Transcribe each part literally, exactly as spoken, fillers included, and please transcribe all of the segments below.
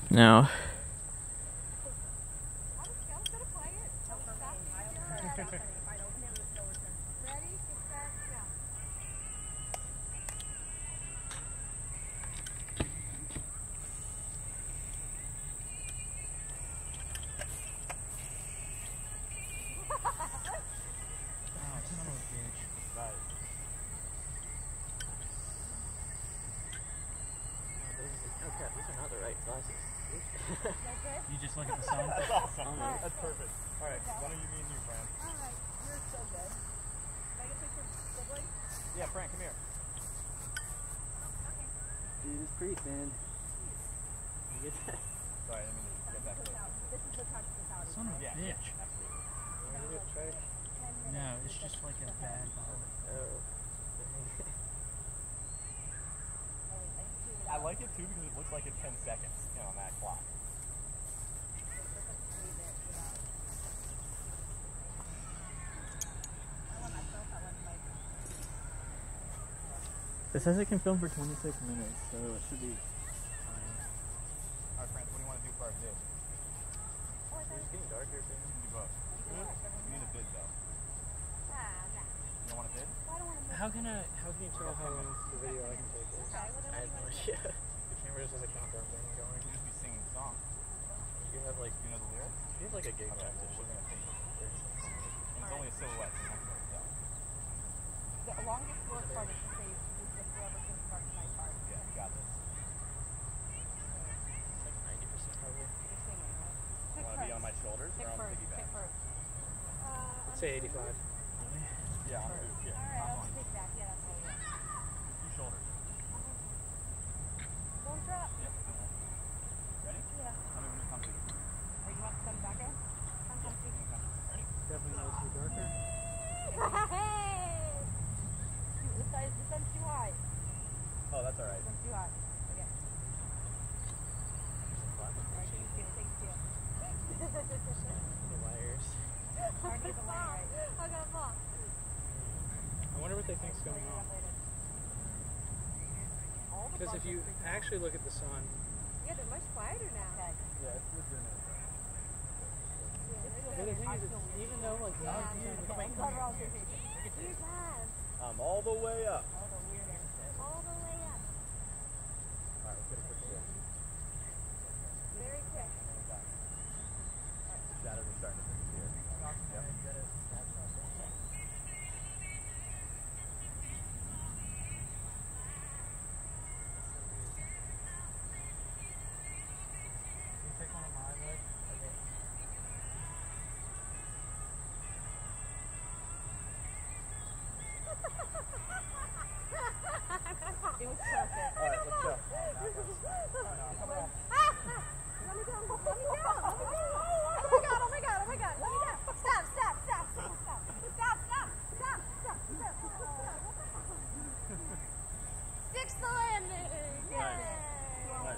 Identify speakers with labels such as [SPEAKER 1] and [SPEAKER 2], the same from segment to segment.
[SPEAKER 1] No.
[SPEAKER 2] You just look at the sun?
[SPEAKER 3] That's awesome. Right. That's perfect. Alright, why don't you meet you, Fran?
[SPEAKER 4] Alright, you're so good. Can I get a picture of sibling?
[SPEAKER 3] Yeah, Fran, come here.
[SPEAKER 4] Oh, okay.
[SPEAKER 1] Dude, it's pretty thin. You get that?
[SPEAKER 3] Sorry, I mean, get that close.
[SPEAKER 4] This is the touch fatality.
[SPEAKER 2] Son of a
[SPEAKER 3] Yeah,
[SPEAKER 2] bitch.
[SPEAKER 3] absolutely.
[SPEAKER 2] No, it's just like a bad bottle.
[SPEAKER 1] Oh.
[SPEAKER 3] I like it too because it looks like it's ten seconds, you know, on that clock.
[SPEAKER 1] It says it can film for twenty-six minutes, so it should be fine.
[SPEAKER 3] Alright, friends, what do you want to do for our vid?
[SPEAKER 1] It's getting darker soon.
[SPEAKER 3] We can do both. We need a vid though. You don't want a vid?
[SPEAKER 1] How can I, how can you tell how long the video I can take is? I have no idea. The camera just has a countdown thing going.
[SPEAKER 3] You just be singing the song.
[SPEAKER 1] You have like,
[SPEAKER 3] You know the lyrics?
[SPEAKER 1] you have like a gig
[SPEAKER 3] Okay,
[SPEAKER 1] practice.
[SPEAKER 3] well, we're gonna take it. And it's only a silhouette, so you're not gonna tell.
[SPEAKER 4] The longest work part is the save, is the forever can start tonight part.
[SPEAKER 3] Yeah, you got this.
[SPEAKER 1] It's like ninety percent probably.
[SPEAKER 4] You're singing, right?
[SPEAKER 3] You
[SPEAKER 4] Pick
[SPEAKER 3] want to be
[SPEAKER 4] first.
[SPEAKER 3] on my shoulders
[SPEAKER 4] Pick
[SPEAKER 3] or on the
[SPEAKER 4] first.
[SPEAKER 3] piggyback?
[SPEAKER 4] Pick first.
[SPEAKER 1] Let's say eighty-five.
[SPEAKER 3] Yeah, on the roof. Yeah,
[SPEAKER 4] Alright,
[SPEAKER 3] hop
[SPEAKER 4] I'll
[SPEAKER 3] on.
[SPEAKER 4] take that. Yeah, that's all right.
[SPEAKER 3] Two shoulders.
[SPEAKER 4] Don't drop.
[SPEAKER 3] Yep. Ready?
[SPEAKER 4] Yeah.
[SPEAKER 3] Tell me when you're comfy.
[SPEAKER 4] Or you want to stand back in? I'm comfy.
[SPEAKER 3] Ready?
[SPEAKER 1] Definitely not too darker.
[SPEAKER 4] Hey! This side, this one's too high.
[SPEAKER 3] Oh, that's alright.
[SPEAKER 4] This one's too high. Okay. Alright, you can take two.
[SPEAKER 1] The wires.
[SPEAKER 4] Hard to get the line right.
[SPEAKER 5] I'm gonna fall.
[SPEAKER 1] I wonder what they think's going on. Because if you actually look at the sun,
[SPEAKER 5] Yeah, they're much quieter now.
[SPEAKER 4] Okay.
[SPEAKER 3] Yeah, it's it's in it.
[SPEAKER 1] but the thing is, it's, even though like
[SPEAKER 4] Yeah,
[SPEAKER 1] now
[SPEAKER 4] I'm
[SPEAKER 1] it's
[SPEAKER 4] gonna cover all your faces.
[SPEAKER 5] You guys,
[SPEAKER 3] I'm all the way up.
[SPEAKER 4] All the weird shit.
[SPEAKER 5] all the way up.
[SPEAKER 3] Alright, let's get a quick shot.
[SPEAKER 5] Very quick.
[SPEAKER 3] Shadows are starting to disappear. Yep.
[SPEAKER 4] It was perfect.
[SPEAKER 3] Alright, let's go.
[SPEAKER 5] Let me down, let me down, let me down. Oh my god, oh my god, oh my god. Let me down. Stop, stop, stop, stop, stop. Stop, stop, stop, stop, stop. Sixth landing. Yay.
[SPEAKER 3] Nice.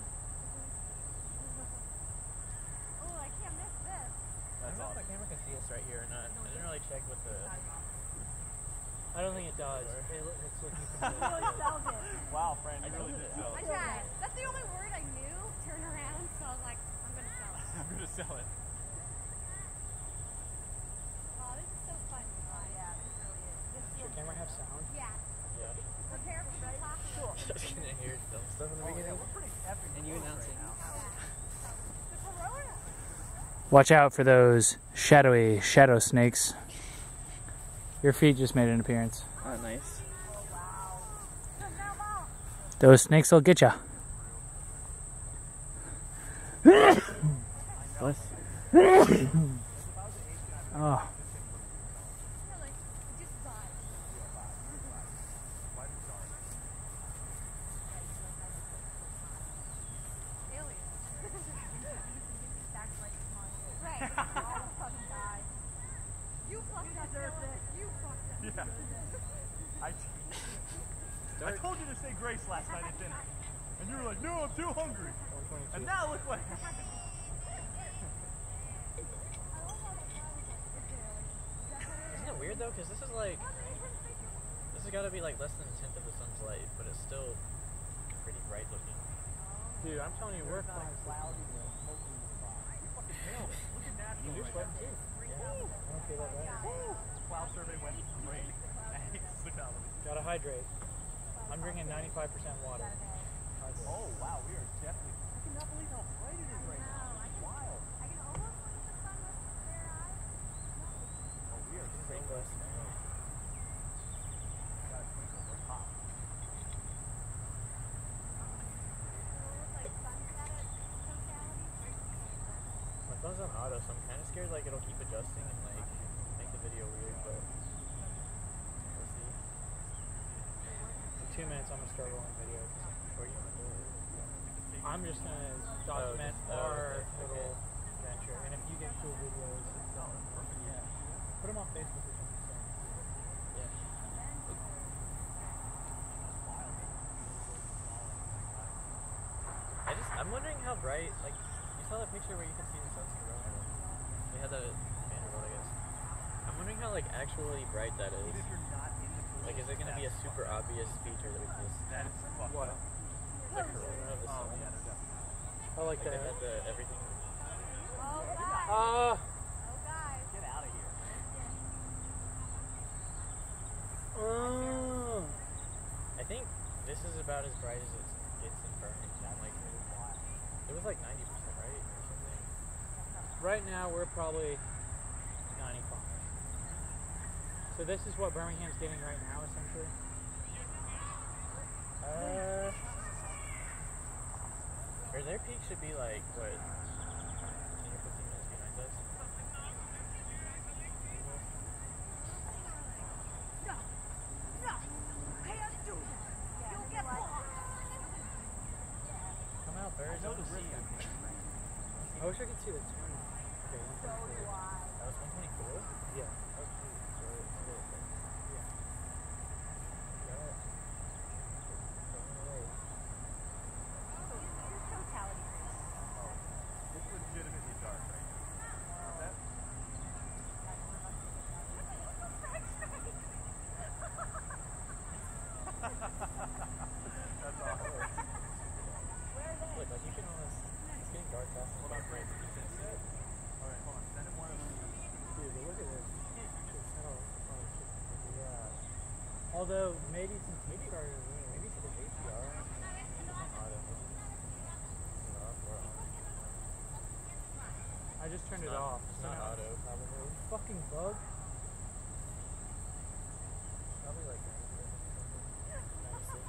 [SPEAKER 5] Oh, I can't miss this.
[SPEAKER 1] I
[SPEAKER 3] That's
[SPEAKER 1] don't know if
[SPEAKER 3] awesome.
[SPEAKER 1] the camera can see us right here or not. I didn't really check what the. I don't think it does. It, it's looking for the.
[SPEAKER 4] Really sells it.
[SPEAKER 3] Wow, Fran, you really did sell
[SPEAKER 5] I
[SPEAKER 3] it.
[SPEAKER 5] tried. That's the only word I knew. Turn around, so I was like, I'm gonna sell it.
[SPEAKER 3] I'm gonna sell it.
[SPEAKER 5] Oh, this is so fun.
[SPEAKER 4] Oh, yeah, this really is. This
[SPEAKER 1] Does your
[SPEAKER 4] feels
[SPEAKER 1] camera
[SPEAKER 4] good.
[SPEAKER 1] have sound?
[SPEAKER 5] Yeah.
[SPEAKER 1] Yeah.
[SPEAKER 5] Prepare for the apocalypse.
[SPEAKER 1] I was gonna hear dumb stuff in the beginning.
[SPEAKER 3] We're pretty epic.
[SPEAKER 1] And you announcing.
[SPEAKER 5] The corona.
[SPEAKER 6] Watch out for those shadowy shadow snakes. Your feet just made an appearance.
[SPEAKER 1] Oh, nice.
[SPEAKER 6] Those snakes will get ya.
[SPEAKER 1] Bless.
[SPEAKER 6] Oh.
[SPEAKER 5] Really? Just died. Aliens. Right.
[SPEAKER 4] All fucking die.
[SPEAKER 5] You fucked up,
[SPEAKER 4] deserved
[SPEAKER 5] Dylan.
[SPEAKER 4] it.
[SPEAKER 5] You fucked up.
[SPEAKER 3] Yeah. I, I told you to say grace last night at dinner. And you were like, no, I'm too hungry. And now look what happened.
[SPEAKER 1] Isn't it weird though? Because this is like. This has got to be like less than a tenth of the sun's light, but it's still pretty bright looking. Dude, I'm telling you, we're flying.
[SPEAKER 3] Cloudy and smoky in the bottom. We fucking nailed it. Look at Nashville.
[SPEAKER 1] You're
[SPEAKER 3] right
[SPEAKER 1] sweating
[SPEAKER 3] now.
[SPEAKER 1] too. Yeah. I don't feel that bad.
[SPEAKER 3] Cloud survey went great. Thanks, Cicality.
[SPEAKER 1] Gotta hydrate. I'm drinking ninety-five percent water. Hydrate.
[SPEAKER 3] Oh, wow, we are definitely. I cannot believe how bright it is right now. It's wild.
[SPEAKER 5] I can almost look at the sun with their eyes.
[SPEAKER 3] Oh, we are so
[SPEAKER 1] Rainbow
[SPEAKER 3] bright.
[SPEAKER 1] snow.
[SPEAKER 3] Got a twinkle. We're hot.
[SPEAKER 1] My phone's on auto, so I'm kind of scared like it'll keep adjusting and like make the video weird, but we'll see. In two minutes I'm gonna start rolling video.
[SPEAKER 3] Where you want to do it?
[SPEAKER 1] I'm just gonna document
[SPEAKER 3] Oh,
[SPEAKER 1] our
[SPEAKER 3] okay,
[SPEAKER 1] little adventure, and if you get cool videos, it's all perfect. Yeah, put them on Facebook or something. So. Yeah. I just, I'm wondering how bright, like, you saw that picture where you can see the sun's Corona. We had that at Vanderbilt, I guess. I'm wondering how, like, actually bright that is.
[SPEAKER 3] Even if you're not in the pool,
[SPEAKER 1] Like, is it gonna be a super obvious feature that we can just,
[SPEAKER 3] that is fucked
[SPEAKER 1] what?
[SPEAKER 3] up.
[SPEAKER 1] The Corona of the
[SPEAKER 3] Oh,
[SPEAKER 1] sun?
[SPEAKER 3] yeah, no, definitely.
[SPEAKER 1] I like
[SPEAKER 5] Oh,
[SPEAKER 1] that. They had the everything.
[SPEAKER 5] guys.
[SPEAKER 1] Ah!
[SPEAKER 5] Oh, guys.
[SPEAKER 3] Get out of here.
[SPEAKER 1] Uh, I think this is about as bright as it gets in Birmingham. Like, it was like ninety percent, right? Or something. Right now, we're probably ninety-five. So this is what Birmingham's getting right now, essentially. Uh, or their peak should be like, what, ten or fifteen minutes behind us?
[SPEAKER 5] No. No. Can't do that. You'll get caught.
[SPEAKER 1] Come out, birds. I want to see you. I wish I could see the turn. Okay, one twenty-four. That was one twenty-four? Yeah. Oh, shoot. So it's a little bit. Yeah. Got it. Going away.
[SPEAKER 5] Totality.
[SPEAKER 3] It's legitimately dark right now. Is that? That's awesome.
[SPEAKER 1] Look, like you can almost. It's getting dark fast.
[SPEAKER 3] Hold on, Frank. You can see it? Alright, hold on. Send him one of these.
[SPEAKER 1] Dude, but look at this. It's how, how it's just, yeah. Although, maybe since he started doing maybe it's the H D R. It's not auto. Maybe it's off or on. I just turned
[SPEAKER 3] It's
[SPEAKER 1] it
[SPEAKER 3] not-
[SPEAKER 1] off.
[SPEAKER 3] it's
[SPEAKER 1] so
[SPEAKER 3] not
[SPEAKER 1] now-
[SPEAKER 3] auto,
[SPEAKER 1] probably. Fucking bug. Probably like ninety-seven or something. ninety-six.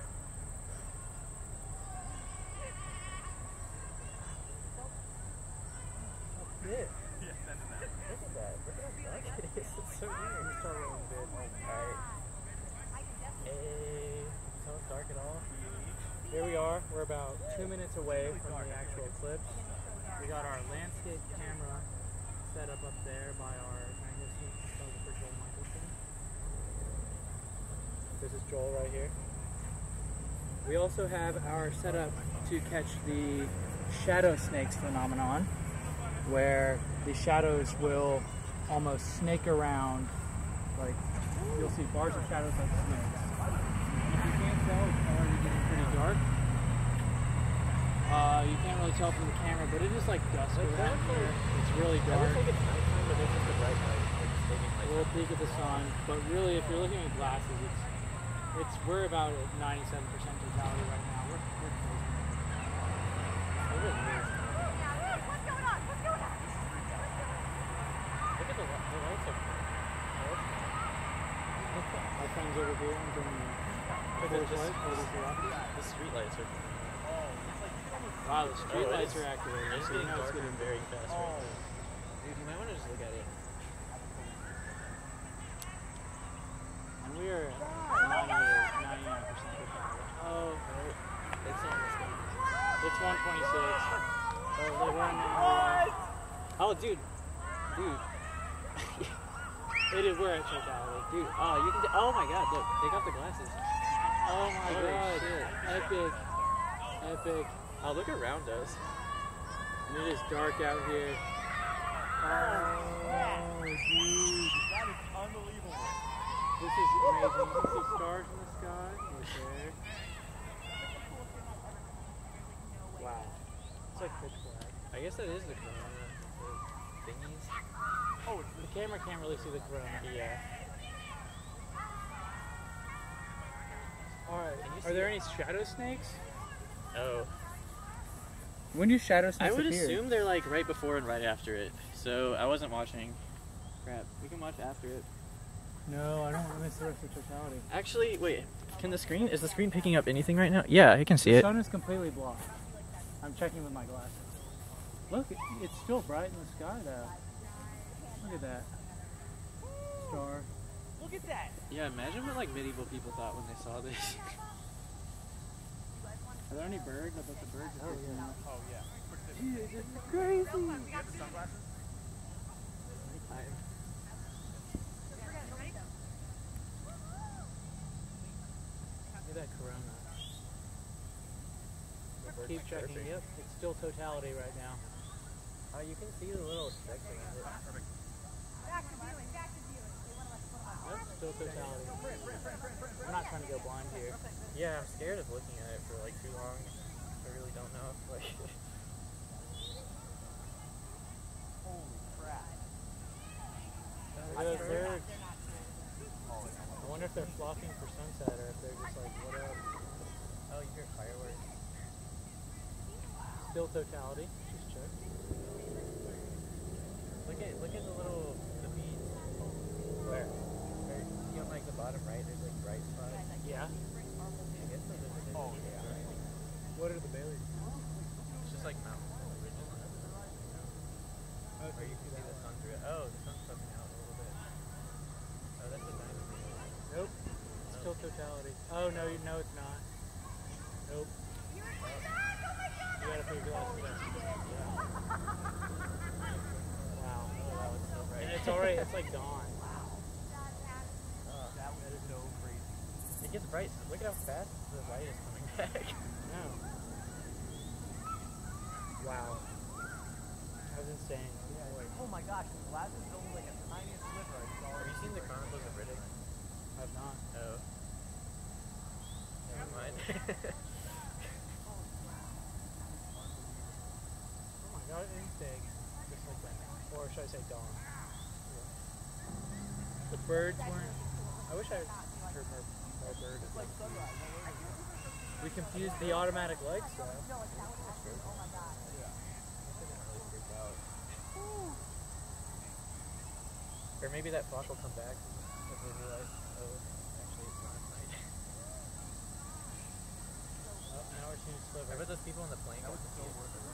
[SPEAKER 1] Yeah.
[SPEAKER 3] Yeah, send him that.
[SPEAKER 1] Look at that. Look at how dark it is. It's so weird. Let's start rolling bid. Alright. Hey. Can you tell it's dark at all? Here we are. We're about two minutes away from the actual eclipse. We got our landscape camera set up up there by our magnificent photographer Joel Michelson. This is Joel right here. We also have our setup to catch the shadow snakes phenomenon, where the shadows will almost snake around, like you'll see bars of shadows like snakes. And if you can't tell, it's already getting pretty dark. Uh, you can't really tell from the camera, but it is like dusk around here. It's really dark.
[SPEAKER 7] It looks like it's nighttime, but there's just a bright light, like standing
[SPEAKER 1] A
[SPEAKER 7] light.
[SPEAKER 1] little peek of the sun, but really, if you're looking at glasses, it's it's we're about at ninety-seven percent totality right now. We're we're close. Look at this.
[SPEAKER 5] What's going on? What's going on?
[SPEAKER 7] Look at the, li- the lights up there.
[SPEAKER 1] My friends over here, I'm doing
[SPEAKER 7] Look
[SPEAKER 1] the
[SPEAKER 7] at this.
[SPEAKER 1] the
[SPEAKER 7] The street lights are.
[SPEAKER 1] Wow, the street
[SPEAKER 7] Oh, it
[SPEAKER 1] lights
[SPEAKER 7] is-
[SPEAKER 1] are activated.
[SPEAKER 7] It's
[SPEAKER 1] So you
[SPEAKER 7] getting
[SPEAKER 1] know it's
[SPEAKER 7] darker
[SPEAKER 1] getting
[SPEAKER 7] very fast.
[SPEAKER 3] Oh.
[SPEAKER 7] Right now. Dude, you might want to just look at it.
[SPEAKER 1] And we are ninety-eight, ninety-nine percent totality.
[SPEAKER 7] Oh, no. It's not this one.
[SPEAKER 1] It's one twenty-six. Oh, they run now. Oh, dude. Dude. It is, we're at totality.
[SPEAKER 7] Dude, oh, you can. Oh my god, look. Take off the glasses.
[SPEAKER 1] Oh my
[SPEAKER 7] Holy
[SPEAKER 1] god.
[SPEAKER 7] shit.
[SPEAKER 1] Epic. Epic.
[SPEAKER 7] Oh, look around us.
[SPEAKER 1] And it is dark out here. Oh, dude.
[SPEAKER 3] That is unbelievable.
[SPEAKER 1] This is amazing. You can see stars in the sky right there. Wow. It's like pitch black.
[SPEAKER 7] I guess that is the corona. The thingies.
[SPEAKER 1] Oh, the camera can't really see the corona.
[SPEAKER 7] Yeah.
[SPEAKER 1] Alright.
[SPEAKER 7] Can you
[SPEAKER 1] Are
[SPEAKER 7] see
[SPEAKER 1] there
[SPEAKER 7] it?
[SPEAKER 1] any shadow snakes?
[SPEAKER 7] Oh.
[SPEAKER 6] When do shadow snakes
[SPEAKER 7] I would
[SPEAKER 6] appear?
[SPEAKER 7] assume they're like right before and right after it. So I wasn't watching. Crap. We can watch after it.
[SPEAKER 6] No, I don't want to miss the rest of totality.
[SPEAKER 7] Actually, wait. Can the screen, is the screen picking up anything right now? Yeah, I can see
[SPEAKER 6] The
[SPEAKER 7] it.
[SPEAKER 6] sun is completely blocked. I'm checking with my glasses. Look, it- it's still bright in the sky though. Look at that. Star.
[SPEAKER 3] Look at that.
[SPEAKER 7] Yeah, imagine what like medieval people thought when they saw this.
[SPEAKER 1] Are there any birds? I bet the birds are freaking out.
[SPEAKER 3] Oh yeah.
[SPEAKER 1] Dude, this is crazy.
[SPEAKER 3] You got the sunglasses?
[SPEAKER 1] Look at that corona. Keep checking. Yep, it's still totality right now.
[SPEAKER 7] Oh, you can see the little specks around it.
[SPEAKER 5] Back to viewing, back to viewing. They want to let someone else.
[SPEAKER 1] Yep, still totality. I'm not trying to go blind here.
[SPEAKER 7] Yeah, I'm scared of looking at it for like too long. I really don't know if like.
[SPEAKER 3] Holy crap.
[SPEAKER 1] There goes birds. I wonder if they're flocking for sunset or if they're just like, what up?
[SPEAKER 7] Oh, you hear fireworks.
[SPEAKER 1] Still totality. Just check.
[SPEAKER 7] Look at look at the little the beads. Where? Where? See on like the bottom right, there's like bright spots.
[SPEAKER 1] Yeah.
[SPEAKER 7] I guess those are the
[SPEAKER 3] Oh yeah.
[SPEAKER 1] What are the Baileys?
[SPEAKER 7] It's just like mountains. Where you can see the sun through it. Oh, the sun's poking out a little bit. Oh, that's a dinosaur.
[SPEAKER 1] Nope. Still totality. Oh no, you no, it's not. Nope. You gotta put your glasses on. Wow.
[SPEAKER 7] Oh, that was so bright.
[SPEAKER 1] And it's already, it's like dawn.
[SPEAKER 7] Oh,
[SPEAKER 3] That was so crazy.
[SPEAKER 7] it gets bright. Look at how fast the light is coming back.
[SPEAKER 1] No. Wow. That was insane.
[SPEAKER 3] Oh my gosh, the glasses is only like a tiniest sliver. I saw
[SPEAKER 7] Have
[SPEAKER 3] it.
[SPEAKER 7] you seen the Chronicles of Riddick?
[SPEAKER 1] I've not.
[SPEAKER 7] Oh. Never mind.
[SPEAKER 1] Oh my god, it's big. Just like that. Or should I say dawn? The birds weren't. I wish I heard more, more birds.
[SPEAKER 3] It's like sunrise.
[SPEAKER 1] We confused the automatic lights though.
[SPEAKER 7] Or maybe that flock will come back if they realize, oh, actually it's not night.
[SPEAKER 1] Oh, now we're seeing
[SPEAKER 7] I
[SPEAKER 1] sliver.
[SPEAKER 7] bet those people on the plane got to see it.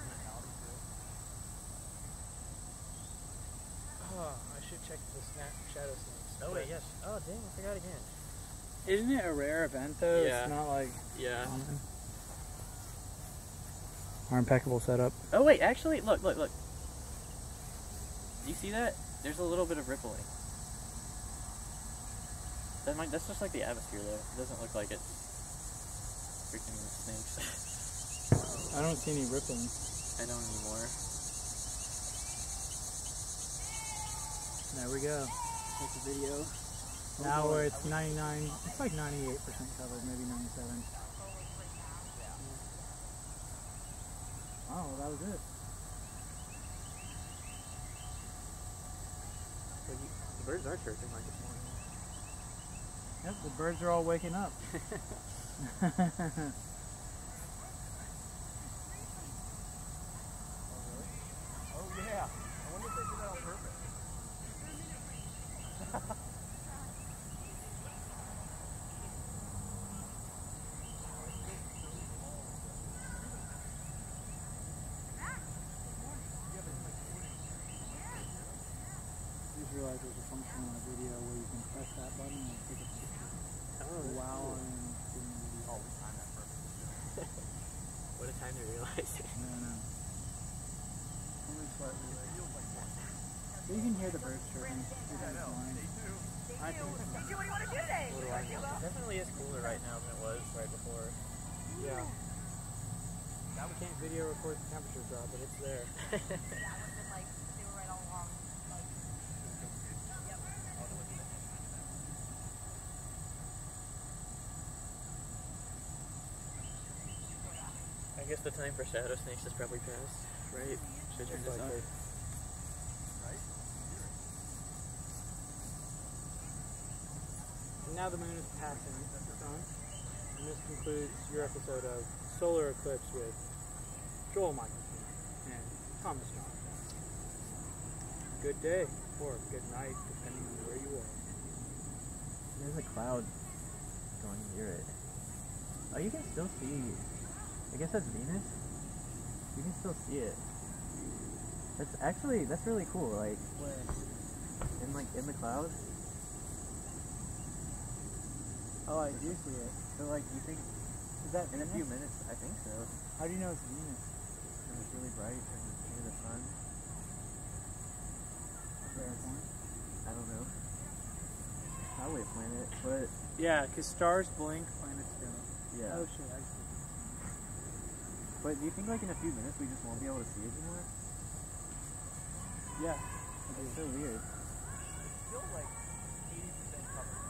[SPEAKER 1] Oh, I should check the snap shadow snakes.
[SPEAKER 7] Oh wait, yes. Oh dang, I forgot again.
[SPEAKER 6] Isn't it a rare event though?
[SPEAKER 7] Yeah.
[SPEAKER 6] It's not like
[SPEAKER 7] Yeah.
[SPEAKER 6] our impeccable setup.
[SPEAKER 7] Oh wait, actually, look, look, look. Do you see that? There's a little bit of rippling. That might, that's just like the atmosphere though. It doesn't look like it's freaking snakes.
[SPEAKER 6] I don't see any rippling.
[SPEAKER 7] I don't anymore.
[SPEAKER 6] There we go.
[SPEAKER 1] Take the video.
[SPEAKER 6] Now we're it's ninety-nine, it's like ninety-eight percent covered, maybe ninety-seven. Oh, that was it.
[SPEAKER 7] But you, the birds are chirping like this morning.
[SPEAKER 6] Yep, the birds are all waking up.
[SPEAKER 3] Oh yeah. I wonder if they did that on purpose.
[SPEAKER 6] I just realized there's a function on the video where you can press that button and take a picture.
[SPEAKER 7] Oh,
[SPEAKER 6] Wow, and doing the video.
[SPEAKER 3] Oh, we timed that perfect.
[SPEAKER 7] what a time to realize it.
[SPEAKER 6] No, no. Only slightly late. But you can hear the birds chirping. Through that line. I think it's
[SPEAKER 5] What do you want to do today?
[SPEAKER 7] What do I know? It definitely is cooler right now than it was right before.
[SPEAKER 1] Yeah. Now we can't video record the temperature drop, but it's there.
[SPEAKER 5] That would have been like, they were right all along. Like,
[SPEAKER 1] I
[SPEAKER 7] I guess the time for shadow snakes has probably passed, right? Should I turn this off?
[SPEAKER 1] And now the moon is passing the sun, and this concludes your episode of Solar Eclipse with Joel Michelson and Thomas John. Good day, or good night, depending on where you are.
[SPEAKER 7] There's a cloud going near it. Oh, you can still see. I guess that's Venus. You can still see it. That's actually, that's really cool. Like, in like in the clouds.
[SPEAKER 1] Oh, I do see it.
[SPEAKER 7] So like, you think
[SPEAKER 1] Is that
[SPEAKER 7] in a
[SPEAKER 1] Venus?
[SPEAKER 7] few minutes? I think so.
[SPEAKER 1] How do you know it's Venus?
[SPEAKER 7] Because it's really bright and it's near the sun. I don't know. Probably a planet, but
[SPEAKER 1] Yeah, because stars blink, planets don't.
[SPEAKER 7] yeah.
[SPEAKER 1] Oh shit, I see.
[SPEAKER 7] But do you think like in a few minutes we just won't be able to see it anymore?
[SPEAKER 1] Yeah.
[SPEAKER 7] It's so weird.
[SPEAKER 3] Still like eighty percent covered.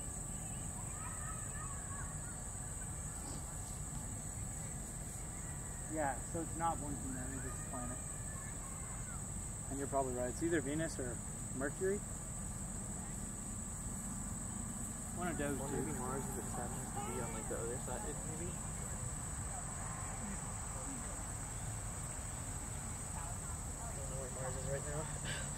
[SPEAKER 1] Yeah, so it's not blinking then, it's a planet. And you're probably right. It's either Venus or Mercury. One of those
[SPEAKER 7] Or
[SPEAKER 1] two.
[SPEAKER 7] maybe Mars if it happens to be on like the other side, maybe? I don't know where Mars is right now.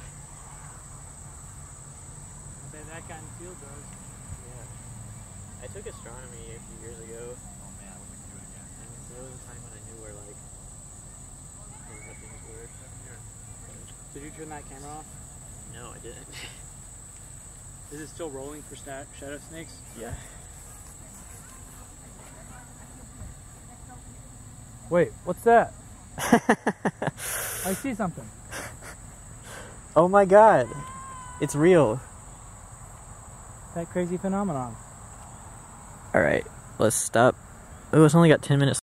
[SPEAKER 1] I bet that got in the field those.
[SPEAKER 7] Yeah. I took astronomy a few years ago.
[SPEAKER 3] Oh man, I wish I could do it again.
[SPEAKER 7] And so there was a time when I knew where like where the things were.
[SPEAKER 1] Did you turn that camera off?
[SPEAKER 7] No, I didn't.
[SPEAKER 1] Is it still rolling for sta- shadow snakes?
[SPEAKER 7] Yeah.
[SPEAKER 1] Wait, what's that? I see something.
[SPEAKER 7] Oh my god. It's real.
[SPEAKER 1] That crazy phenomenon.
[SPEAKER 7] Alright, let's stop. Oh, it's only got ten minutes.